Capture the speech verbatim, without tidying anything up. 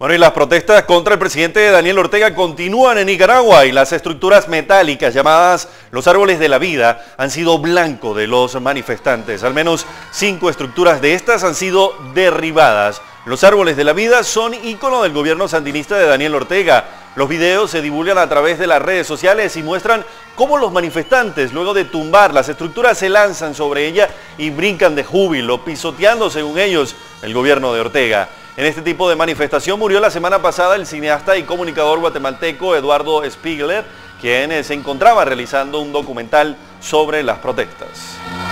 Bueno, y las protestas contra el presidente Daniel Ortega continúan en Nicaragua y las estructuras metálicas llamadas los árboles de la vida han sido blanco de los manifestantes. Al menos cinco estructuras de estas han sido derribadas. Los árboles de la vida son ícono del gobierno sandinista de Daniel Ortega. Los videos se divulgan a través de las redes sociales y muestran cómo los manifestantes, luego de tumbar las estructuras, se lanzan sobre ella y brincan de júbilo, pisoteando, según ellos, el gobierno de Ortega. En este tipo de manifestación murió la semana pasada el cineasta y comunicador guatemalteco Eduardo Spiegler, quien se encontraba realizando un documental sobre las protestas.